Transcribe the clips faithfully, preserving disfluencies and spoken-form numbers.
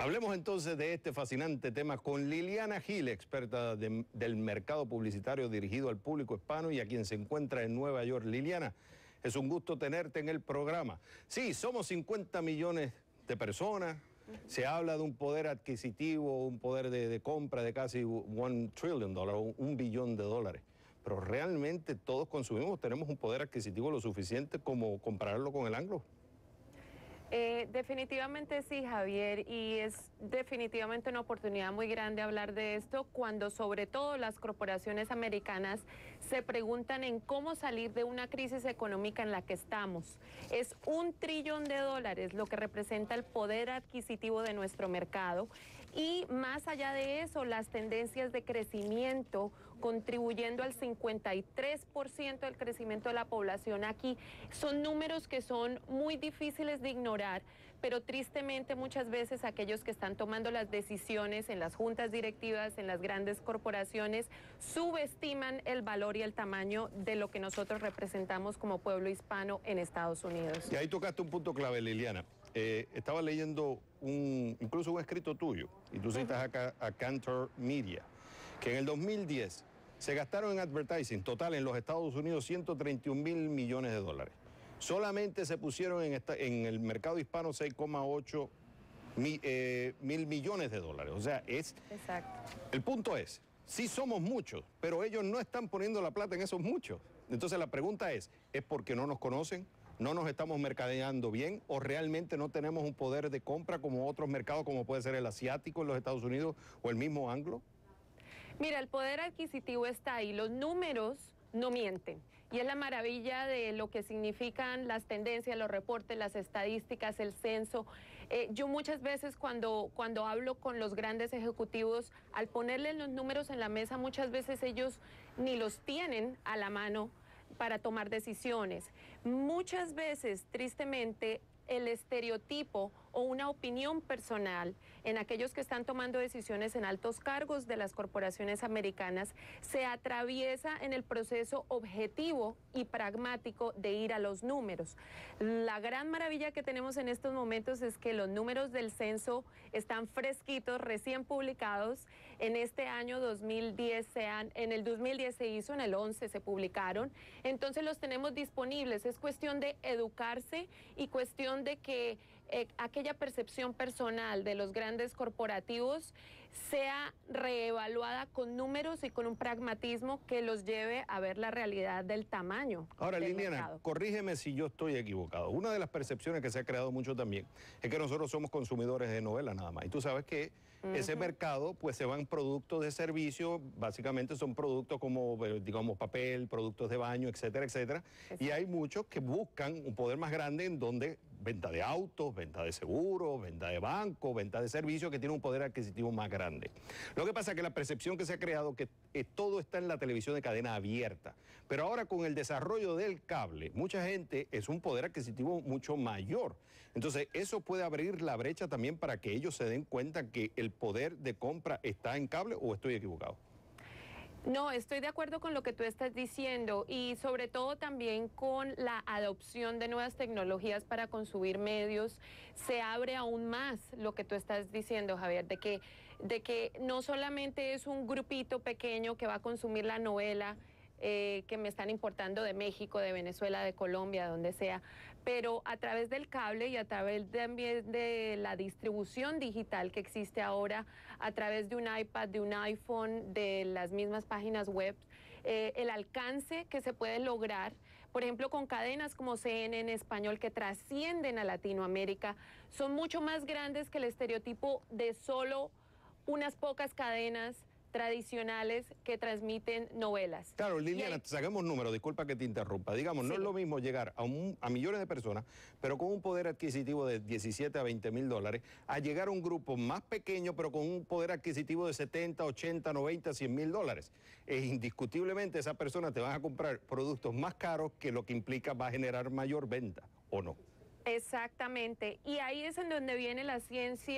Hablemos entonces de este fascinante tema con Liliana Gil, experta de, del mercado publicitario dirigido al público hispano y a quien se encuentra en Nueva York. Liliana, es un gusto tenerte en el programa. Sí, somos cincuenta millones de personas. Se habla de un poder adquisitivo, un poder de, de compra de casi un trillion dólares, un billón de dólares. Pero realmente todos consumimos, tenemos un poder adquisitivo lo suficiente como compararlo con el anglo. Eh, definitivamente sí, Javier, y es definitivamente una oportunidad muy grande hablar de esto cuando sobre todo las corporaciones americanas se preguntan en cómo salir de una crisis económica en la que estamos. Es un trillón de dólares lo que representa el poder adquisitivo de nuestro mercado y más allá de eso, las tendencias de crecimiento contribuyendo al cincuenta y tres por ciento del crecimiento de la población aquí son números que son muy difíciles de ignorar. Pero tristemente muchas veces aquellos que están tomando las decisiones en las juntas directivas, en las grandes corporaciones, subestiman el valor y el tamaño de lo que nosotros representamos como pueblo hispano en Estados Unidos. Y ahí tocaste un punto clave, Liliana. Eh, estaba leyendo un, incluso un escrito tuyo, y tú citas acá a Cantor Media, que en el dos mil diez se gastaron en advertising total en los Estados Unidos ciento treinta y un mil millones de dólares. Solamente se pusieron en, esta, en el mercado hispano seis coma ocho mil, eh, mil millones de dólares. O sea, es... Exacto. El punto es, sí somos muchos, pero ellos no están poniendo la plata en esos muchos. Entonces la pregunta es, ¿es porque no nos conocen? ¿No nos estamos mercadeando bien? ¿O realmente no tenemos un poder de compra como otros mercados, como puede ser el asiático en los Estados Unidos o el mismo anglo? Mira, el poder adquisitivo está ahí. Los números no mienten. Y es la maravilla de lo que significan las tendencias, los reportes, las estadísticas, el censo. Eh, yo muchas veces cuando, cuando hablo con los grandes ejecutivos, al ponerles los números en la mesa, muchas veces ellos ni los tienen a la mano para tomar decisiones. Muchas veces, tristemente, el estereotipo o una opinión personal en aquellos que están tomando decisiones en altos cargos de las corporaciones americanas se atraviesa en el proceso objetivo y pragmático de ir a los números. La gran maravilla que tenemos en estos momentos es que los números del censo están fresquitos, recién publicados. En este año dos mil diez, se han, en el dos mil diez se hizo, en el once se publicaron. Entonces los tenemos disponibles. Es cuestión de educarse y cuestión de que eh, aquella percepción personal de los grandes corporativos sea reevaluada con números y con un pragmatismo que los lleve a ver la realidad del tamaño. Ahora, del Liliana, mercado. Corrígeme si yo estoy equivocado. Una de las percepciones que se ha creado mucho también es que nosotros somos consumidores de novelas nada más. Y tú sabes que uh-huh. ese mercado, pues se van productos de servicio, básicamente son productos como, digamos, papel, productos de baño, etcétera, etcétera. Exacto. Y hay muchos que buscan un poder más grande en donde venta de autos, venta de seguros, venta de bancos, venta de servicios que tiene un poder adquisitivo más grande. Lo que pasa es que la percepción que se ha creado que eh, todo está en la televisión de cadena abierta, pero ahora con el desarrollo del cable, mucha gente es un poder adquisitivo mucho mayor. Entonces eso puede abrir la brecha también para que ellos se den cuenta que el poder de compra está en cable, ¿o estoy equivocado? No, estoy de acuerdo con lo que tú estás diciendo y sobre todo también con la adopción de nuevas tecnologías para consumir medios, se abre aún más lo que tú estás diciendo, Javier, de que, de que no solamente es un grupito pequeño que va a consumir la novela, Eh, que me están importando de México, de Venezuela, de Colombia, donde sea, pero a través del cable y a través también de la distribución digital que existe ahora, a través de un iPad, de un iPhone, de las mismas páginas web, eh, el alcance que se puede lograr, por ejemplo, con cadenas como C N N en español que trascienden a Latinoamérica, son mucho más grandes que el estereotipo de solo unas pocas cadenas tradicionales que transmiten novelas. Claro, Liliana, saquemos números, disculpa que te interrumpa. Digamos, sí. No es lo mismo llegar a, un, a millones de personas, pero con un poder adquisitivo de diecisiete a veinte mil dólares, a llegar a un grupo más pequeño, pero con un poder adquisitivo de setenta, ochenta, noventa, cien mil dólares. E indiscutiblemente esa persona te van a comprar productos más caros que lo que implica va a generar mayor venta, ¿o no? Exactamente. Y ahí es en donde viene la ciencia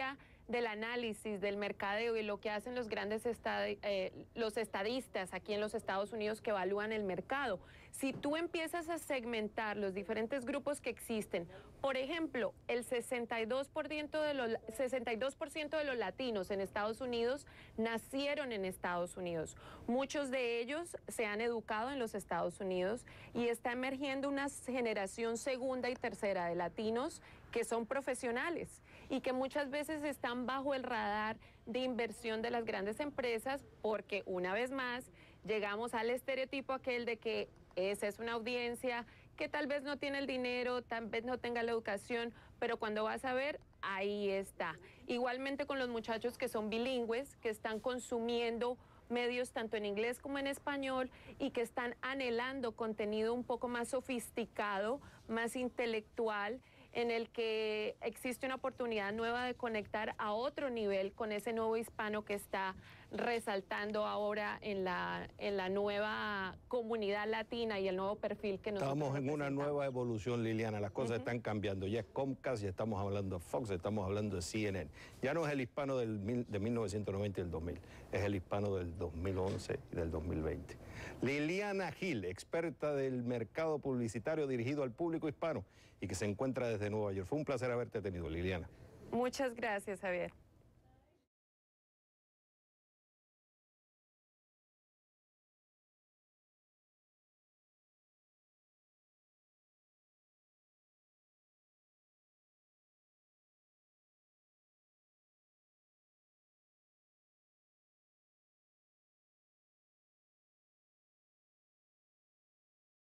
del análisis, del mercadeo y lo que hacen los grandes estadi eh, los estadistas aquí en los Estados Unidos que evalúan el mercado. Si tú empiezas a segmentar los diferentes grupos que existen, por ejemplo, el sesenta y dos por ciento de los, sesenta y dos por ciento de los latinos en Estados Unidos nacieron en Estados Unidos. Muchos de ellos se han educado en los Estados Unidos y está emergiendo una generación segunda y tercera de latinos que son profesionales y que muchas veces están bajo el radar de inversión de las grandes empresas porque, una vez más, llegamos al estereotipo aquel de que esa es una audiencia que tal vez no tiene el dinero, tal vez no tenga la educación, pero cuando vas a ver, ahí está. Igualmente con los muchachos que son bilingües, que están consumiendo medios tanto en inglés como en español y que están anhelando contenido un poco más sofisticado, más intelectual, en el que existe una oportunidad nueva de conectar a otro nivel con ese nuevo hispano que está resaltando ahora en la, en la nueva comunidad latina y el nuevo perfil que nosotros Estamos en una nueva representamos. evolución, Liliana, las cosas uh-huh. están cambiando. Ya es Comcast, ya estamos hablando de Fox, estamos hablando de C N N. Ya no es el hispano del mil, de mil novecientos noventa y el dos mil, es el hispano del dos mil once y del dos mil veinte. Liliana Gil, experta del mercado publicitario dirigido al público hispano y que se encuentra desde Nueva York. Fue un placer haberte tenido, Liliana. Muchas gracias, Javier.